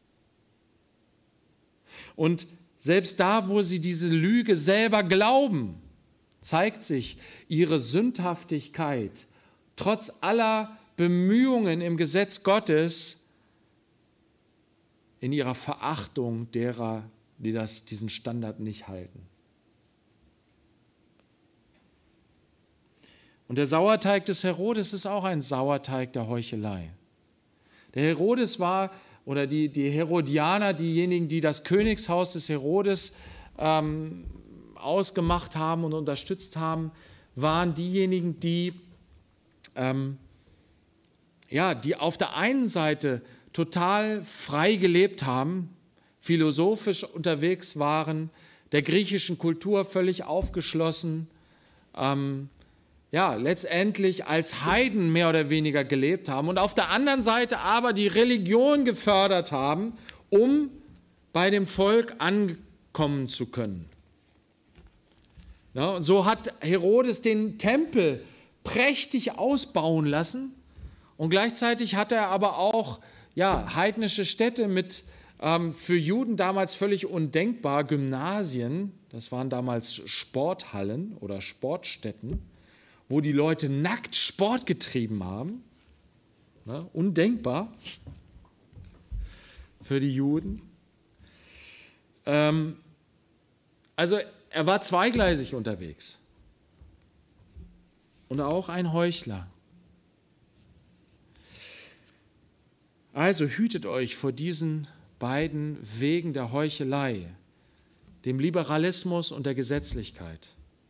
Und selbst da, wo sie diese Lüge selber glauben, zeigt sich ihre Sündhaftigkeit, trotz aller Bemühungen im Gesetz Gottes, in ihrer Verachtung derer, die diesen Standard nicht halten. Und der Sauerteig des Herodes ist auch ein Sauerteig der Heuchelei. Der Herodes war, oder die Herodianer, diejenigen, die das Königshaus des Herodes ausgemacht haben und unterstützt haben, waren diejenigen, die auf der einen Seite total frei gelebt haben, philosophisch unterwegs waren, der griechischen Kultur völlig aufgeschlossen, letztendlich als Heiden mehr oder weniger gelebt haben und auf der anderen Seite aber die Religion gefördert haben, um bei dem Volk ankommen zu können. Ja, und so hat Herodes den Tempel prächtig ausbauen lassen und gleichzeitig hat er aber auch heidnische Städte mit für Juden damals völlig undenkbar Gymnasien, das waren damals Sporthallen oder Sportstätten, wo die Leute nackt Sport getrieben haben. Ja, undenkbar für die Juden. Also er war zweigleisig unterwegs und auch ein Heuchler. Also hütet euch vor diesen beiden Wegen der Heuchelei, dem Liberalismus und der Gesetzlichkeit.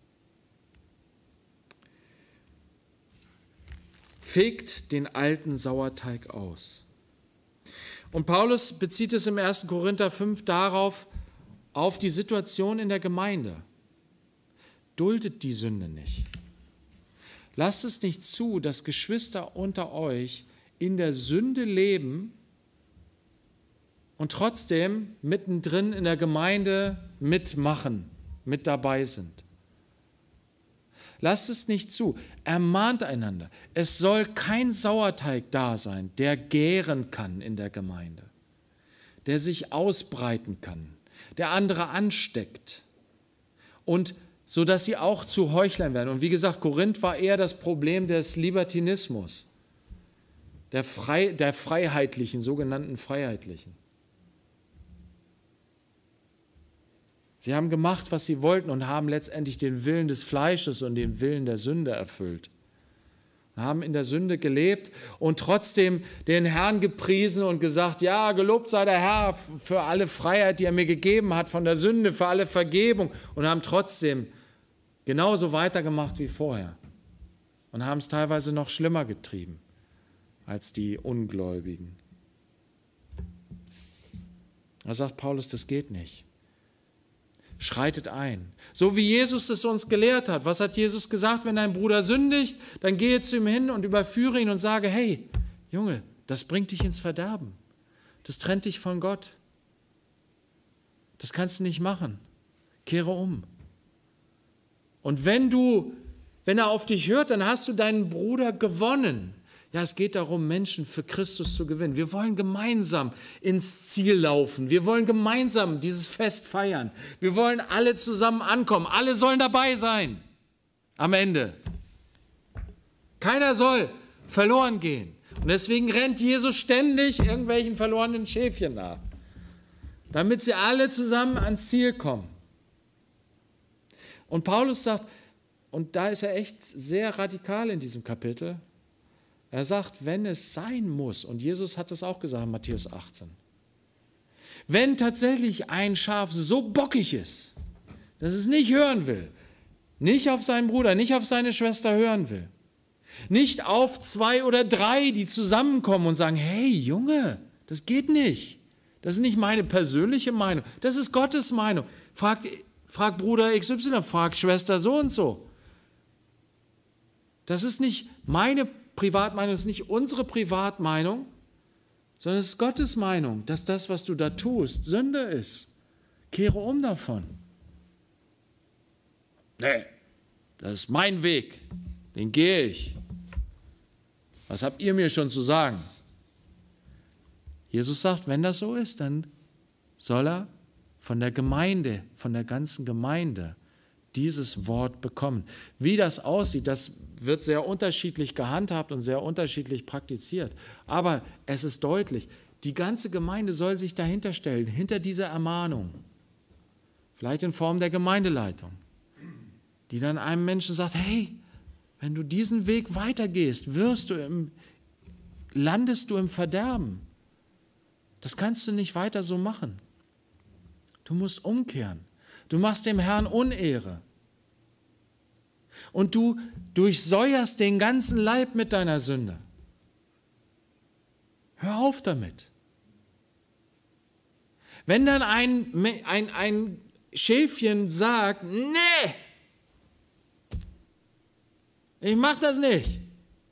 Fegt den alten Sauerteig aus. Und Paulus bezieht es im 1. Korinther 5 darauf, auf die Situation in der Gemeinde. Duldet die Sünde nicht. Lasst es nicht zu, dass Geschwister unter euch in der Sünde leben und trotzdem mittendrin in der Gemeinde mitmachen, mit dabei sind. Lasst es nicht zu. Ermahnt einander. Es soll kein Sauerteig da sein, der gären kann in der Gemeinde, der sich ausbreiten kann, der andere ansteckt und so dass sie auch zu Heuchlern werden. Und wie gesagt, Korinth war eher das Problem des Libertinismus, der Freiheitlichen, sogenannten Freiheitlichen. Sie haben gemacht, was sie wollten und haben letztendlich den Willen des Fleisches und den Willen der Sünde erfüllt. Haben in der Sünde gelebt und trotzdem den Herrn gepriesen und gesagt, ja, gelobt sei der Herr für alle Freiheit, die er mir gegeben hat, von der Sünde, für alle Vergebung, und haben trotzdem genauso weitergemacht wie vorher und haben es teilweise noch schlimmer getrieben als die Ungläubigen. Da sagt Paulus, das geht nicht. Schreitet ein. So wie Jesus es uns gelehrt hat. Was hat Jesus gesagt? Wenn dein Bruder sündigt, dann gehe zu ihm hin und überführe ihn und sage, hey, Junge, das bringt dich ins Verderben. Das trennt dich von Gott. Das kannst du nicht machen. Kehre um. Und wenn er auf dich hört, dann hast du deinen Bruder gewonnen. Ja, es geht darum, Menschen für Christus zu gewinnen. Wir wollen gemeinsam ins Ziel laufen. Wir wollen gemeinsam dieses Fest feiern. Wir wollen alle zusammen ankommen. Alle sollen dabei sein am Ende. Keiner soll verloren gehen. Und deswegen rennt Jesus ständig irgendwelchen verlorenen Schäfchen nach, damit sie alle zusammen ans Ziel kommen. Und Paulus sagt, und da ist er echt sehr radikal in diesem Kapitel, er sagt, wenn es sein muss, und Jesus hat das auch gesagt in Matthäus 18, wenn tatsächlich ein Schaf so bockig ist, dass es nicht hören will, nicht auf seinen Bruder, nicht auf seine Schwester hören will, nicht auf 2 oder 3, die zusammenkommen und sagen, hey Junge, das geht nicht, das ist nicht meine persönliche Meinung, das ist Gottes Meinung, frag Bruder XY, frag Schwester so und so. Das ist nicht meine Privatmeinung, das ist nicht unsere Privatmeinung, sondern es ist Gottes Meinung, dass das, was du da tust, Sünde ist. Kehre um davon. Nee, das ist mein Weg, den gehe ich. Was habt ihr mir schon zu sagen? Jesus sagt, wenn das so ist, dann soll er von der Gemeinde, von der ganzen Gemeinde dieses Wort bekommen. Wie das aussieht, das wird sehr unterschiedlich gehandhabt und sehr unterschiedlich praktiziert. Aber es ist deutlich, die ganze Gemeinde soll sich dahinter stellen, hinter dieser Ermahnung. Vielleicht in Form der Gemeindeleitung, die dann einem Menschen sagt, hey, wenn du diesen Weg weitergehst, landest du im Verderben. Das kannst du nicht weiter so machen. Du musst umkehren. Du machst dem Herrn Unehre. Und du durchsäuerst den ganzen Leib mit deiner Sünde. Hör auf damit. Wenn dann ein Schäfchen sagt, nee, ich mache das nicht.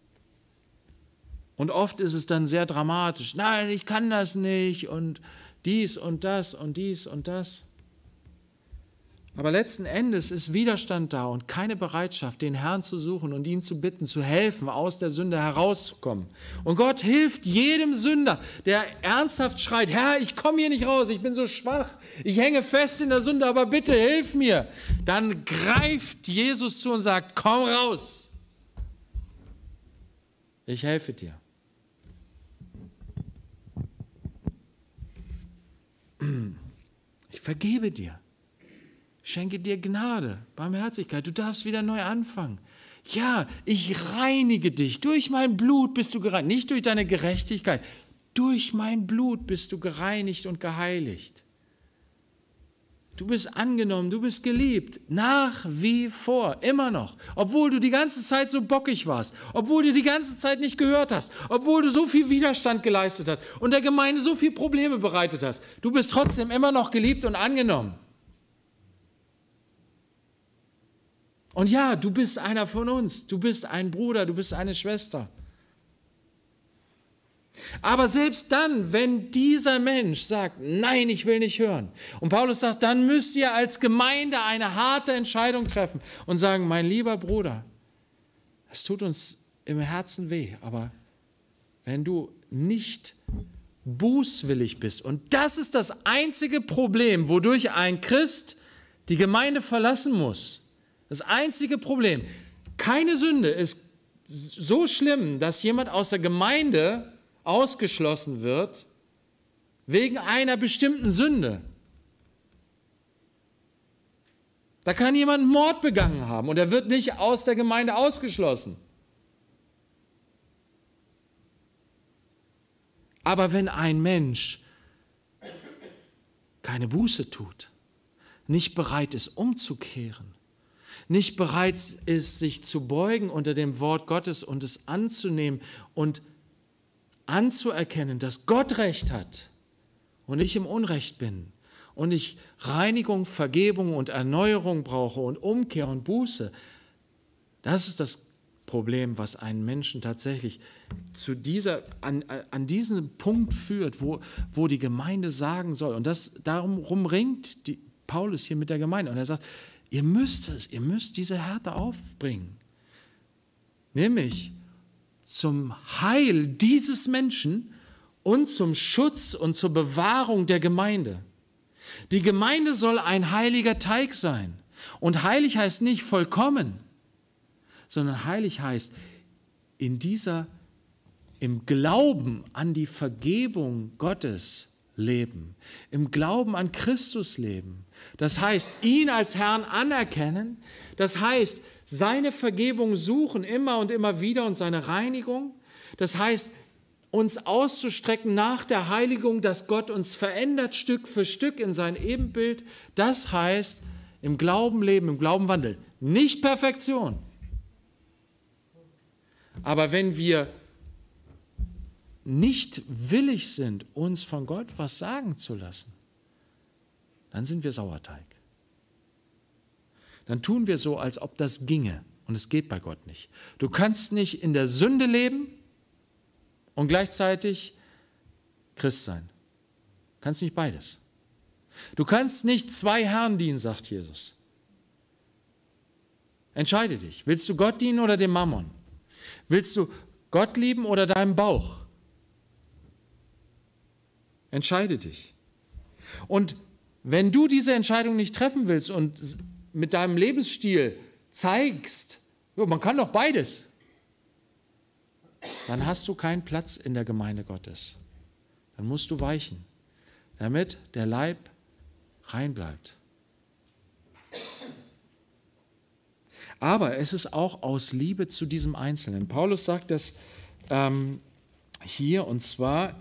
Und oft ist es dann sehr dramatisch. Nein, ich kann das nicht und dies und das und dies und das. Aber letzten Endes ist Widerstand da und keine Bereitschaft, den Herrn zu suchen und ihn zu bitten, zu helfen, aus der Sünde herauszukommen. Und Gott hilft jedem Sünder, der ernsthaft schreit, Herr, ich komme hier nicht raus, ich bin so schwach, ich hänge fest in der Sünde, aber bitte hilf mir. Dann greift Jesus zu und sagt, komm raus, ich helfe dir. Ich vergebe dir. schenke dir Gnade, Barmherzigkeit. Du darfst wieder neu anfangen. Ja, ich reinige dich. Durch mein Blut bist du gereinigt. Nicht durch deine Gerechtigkeit. Durch mein Blut bist du gereinigt und geheiligt. Du bist angenommen, du bist geliebt. Nach wie vor, immer noch. Obwohl du die ganze Zeit so bockig warst. Obwohl du die ganze Zeit nicht gehört hast. Obwohl du so viel Widerstand geleistet hast und der Gemeinde so viele Probleme bereitet hast. Du bist trotzdem immer noch geliebt und angenommen. Und ja, du bist einer von uns. Du bist ein Bruder, du bist eine Schwester. Aber selbst dann, wenn dieser Mensch sagt, nein, ich will nicht hören. Und Paulus sagt, dann müsst ihr als Gemeinde eine harte Entscheidung treffen und sagen, mein lieber Bruder, es tut uns im Herzen weh, aber wenn du nicht bußwillig bist, und das ist das einzige Problem, wodurch ein Christ die Gemeinde verlassen muss. Das einzige Problem. Keine Sünde ist so schlimm, dass jemand aus der Gemeinde ausgeschlossen wird wegen einer bestimmten Sünde. Da kann jemand Mord begangen haben und er wird nicht aus der Gemeinde ausgeschlossen. Aber wenn ein Mensch keine Buße tut, nicht bereit ist umzukehren, nicht bereit ist, sich zu beugen unter dem Wort Gottes und es anzunehmen und anzuerkennen, dass Gott Recht hat und ich im Unrecht bin und ich Reinigung, Vergebung und Erneuerung brauche und Umkehr und Buße, das ist das Problem, was einen Menschen tatsächlich an diesen Punkt führt, wo die Gemeinde sagen soll. Und darum ringt Paulus hier mit der Gemeinde. Und er sagt, ihr müsst diese Härte aufbringen. Nämlich zum Heil dieses Menschen und zum Schutz und zur Bewahrung der Gemeinde. Die Gemeinde soll ein heiliger Teig sein. Und heilig heißt nicht vollkommen, sondern heilig heißt im Glauben an die Vergebung Gottes leben, im Glauben an Christus leben. Das heißt, ihn als Herrn anerkennen, das heißt, seine Vergebung suchen immer und immer wieder und seine Reinigung. Das heißt, uns auszustrecken nach der Heiligung, dass Gott uns verändert Stück für Stück in sein Ebenbild. Das heißt, im Glauben leben, im Glauben wandeln. Nicht Perfektion. Aber wenn wir nicht willig sind, uns von Gott was sagen zu lassen, dann sind wir Sauerteig. Dann tun wir so, als ob das ginge. Und es geht bei Gott nicht. Du kannst nicht in der Sünde leben und gleichzeitig Christ sein. Du kannst nicht beides. Du kannst nicht zwei Herren dienen, sagt Jesus. Entscheide dich. Willst du Gott dienen oder dem Mammon? Willst du Gott lieben oder deinem Bauch? Entscheide dich. Und wenn du diese Entscheidung nicht treffen willst und mit deinem Lebensstil zeigst, man kann doch beides, dann hast du keinen Platz in der Gemeinde Gottes. Dann musst du weichen, damit der Leib rein bleibt. Aber es ist auch aus Liebe zu diesem Einzelnen. Paulus sagt das hier, und zwar,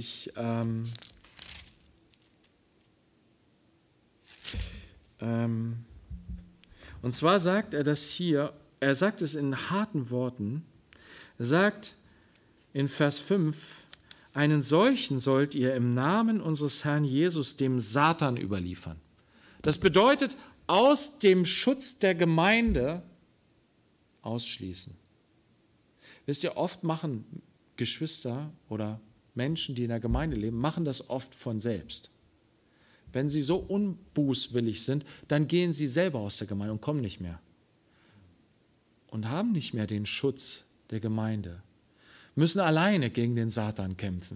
und zwar sagt er das hier, er sagt es in harten Worten, er sagt in Vers 5, einen solchen sollt ihr im Namen unseres Herrn Jesus dem Satan überliefern. Das bedeutet, aus dem Schutz der Gemeinde ausschließen. Wisst ihr, oft machen Geschwister oder Menschen, die in der Gemeinde leben, machen das oft von selbst. Wenn sie so unbußwillig sind, dann gehen sie selber aus der Gemeinde und kommen nicht mehr. Und haben nicht mehr den Schutz der Gemeinde. Müssen alleine gegen den Satan kämpfen.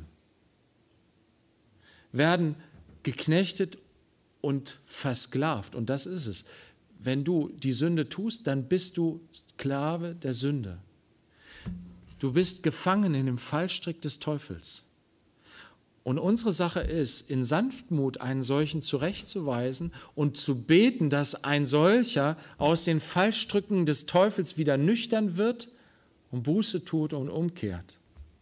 Werden geknechtet und versklavt. Und das ist es. Wenn du die Sünde tust, dann bist du Sklave der Sünde. Du bist gefangen in dem Fallstrick des Teufels. Und unsere Sache ist, in Sanftmut einen solchen zurechtzuweisen und zu beten, dass ein solcher aus den Fallstricken des Teufels wieder nüchtern wird und Buße tut und umkehrt.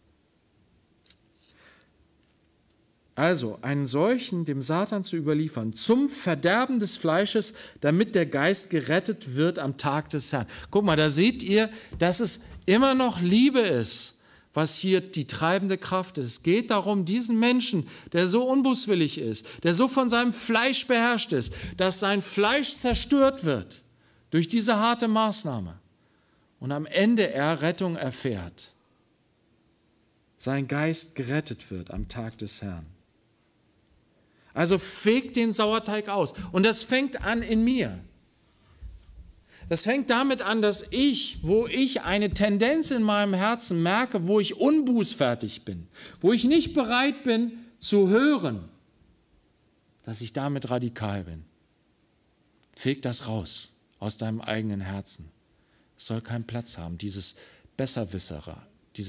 Also einen solchen dem Satan zu überliefern, zum Verderben des Fleisches, damit der Geist gerettet wird am Tag des Herrn. Guck mal, da seht ihr, dass es immer noch Liebe ist, was hier die treibende Kraft ist. Es geht darum, diesen Menschen, der so unbußwillig ist, der so von seinem Fleisch beherrscht ist, dass sein Fleisch zerstört wird durch diese harte Maßnahme und am Ende er Rettung erfährt. Sein Geist gerettet wird am Tag des Herrn. Also fegt den Sauerteig aus. Und das fängt an in mir. Das fängt damit an, dass wo ich eine Tendenz in meinem Herzen merke, wo ich unbußfertig bin, wo ich nicht bereit bin zu hören, dass ich damit radikal bin. Feg das raus aus deinem eigenen Herzen. Es soll keinen Platz haben, diese Besserwisserei,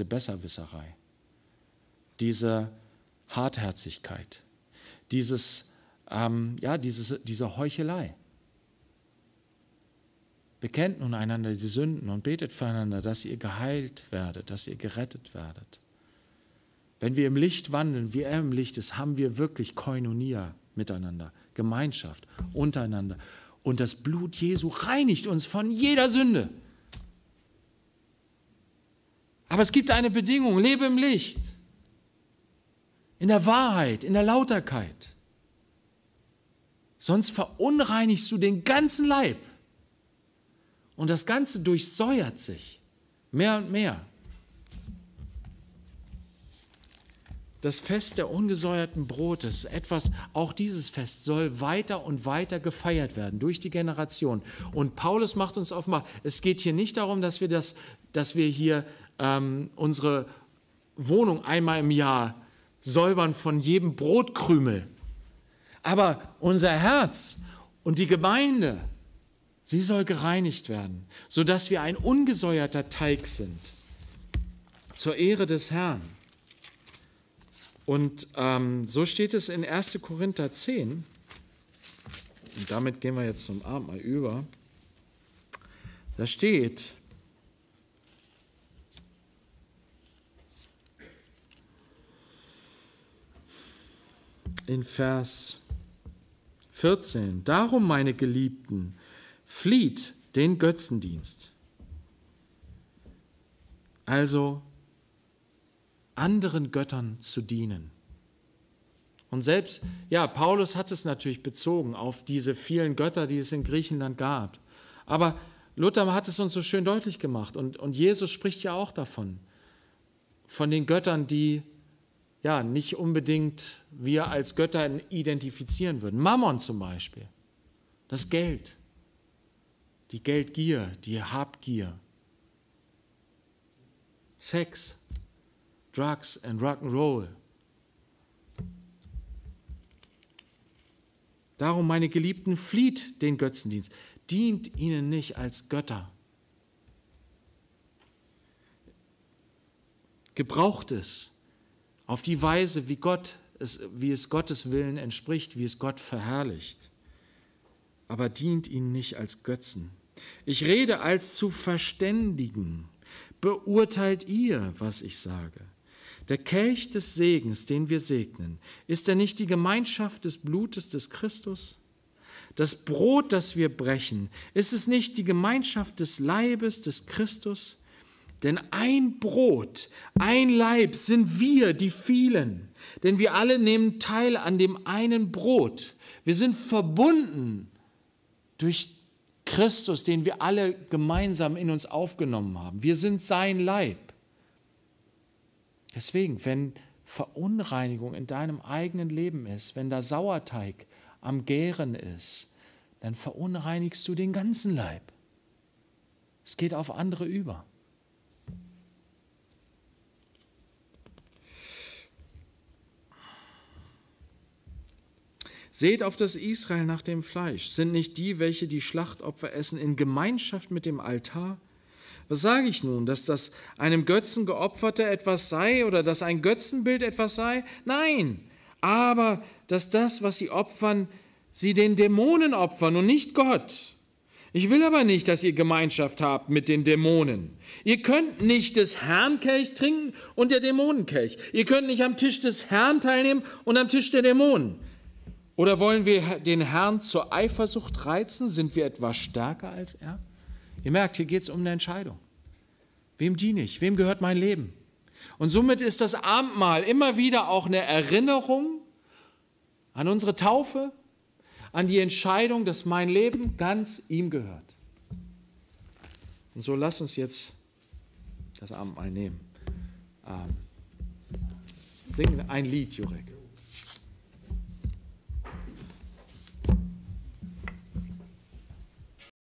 diese Hartherzigkeit, diese Heuchelei. Bekennt nun einander die Sünden und betet füreinander, dass ihr geheilt werdet, dass ihr gerettet werdet. Wenn wir im Licht wandeln, wie er im Licht ist, haben wir wirklich Koinonia miteinander, Gemeinschaft untereinander. Und das Blut Jesu reinigt uns von jeder Sünde. Aber es gibt eine Bedingung, lebe im Licht, in der Wahrheit, in der Lauterkeit. Sonst verunreinigst du den ganzen Leib. Und das Ganze durchsäuert sich mehr und mehr. Das Fest der ungesäuerten Brotes, auch dieses Fest soll weiter und weiter gefeiert werden durch die Generation. Und Paulus macht uns offenbar, es geht hier nicht darum, dass wir hier unsere Wohnung einmal im Jahr säubern von jedem Brotkrümel. Aber unser Herz und die Gemeinde, sie soll gereinigt werden, sodass wir ein ungesäuerter Teig sind, zur Ehre des Herrn. Und so steht es in 1. Korinther 10, und damit gehen wir jetzt zum Abendmahl über, da steht, in Vers 14, darum, meine Geliebten, flieht den Götzendienst. Also anderen Göttern zu dienen. Und selbst, Paulus hat es natürlich bezogen auf diese vielen Götter, die es in Griechenland gab. Aber Luther hat es uns so schön deutlich gemacht und Jesus spricht ja auch davon, von den Göttern, die nicht unbedingt wir als Götter identifizieren würden. Mammon zum Beispiel, das Geld. Die Geldgier, die Habgier, Sex, Drugs and Rock'n'Roll. Darum, meine Geliebten, flieht den Götzendienst. Dient ihnen nicht als Götter. Gebraucht es auf die Weise, wie es Gottes Willen entspricht, wie es Gott verherrlicht. Aber dient ihnen nicht als Götzen. Ich rede als zu Verständigen. Beurteilt ihr, was ich sage. Der Kelch des Segens, den wir segnen, ist er nicht die Gemeinschaft des Blutes des Christus? Das Brot, das wir brechen, ist es nicht die Gemeinschaft des Leibes des Christus? Denn ein Brot, ein Leib sind wir, die vielen. Denn wir alle nehmen teil an dem einen Brot. Wir sind verbunden durch Christus, den wir alle gemeinsam in uns aufgenommen haben. Wir sind sein Leib. Deswegen, wenn Verunreinigung in deinem eigenen Leben ist, wenn der Sauerteig am Gären ist, dann verunreinigst du den ganzen Leib. Es geht auf andere über. Seht auf das Israel nach dem Fleisch. Sind nicht die, welche die Schlachtopfer essen, in Gemeinschaft mit dem Altar? Was sage ich nun, dass das einem Götzen geopferte etwas sei oder dass ein Götzenbild etwas sei? Nein, aber dass das, was sie opfern, sie den Dämonen opfern und nicht Gott. Ich will aber nicht, dass ihr Gemeinschaft habt mit den Dämonen. Ihr könnt nicht des Herrn Kelch trinken und der Dämonenkelch. Ihr könnt nicht am Tisch des Herrn teilnehmen und am Tisch der Dämonen. Oder wollen wir den Herrn zur Eifersucht reizen? Sind wir etwa stärker als er? Ihr merkt, hier geht es um eine Entscheidung. Wem diene ich? Wem gehört mein Leben? Und somit ist das Abendmahl immer wieder auch eine Erinnerung an unsere Taufe, an die Entscheidung, dass mein Leben ganz ihm gehört. Und so lass uns jetzt das Abendmahl nehmen. Singen ein Lied, Jurek.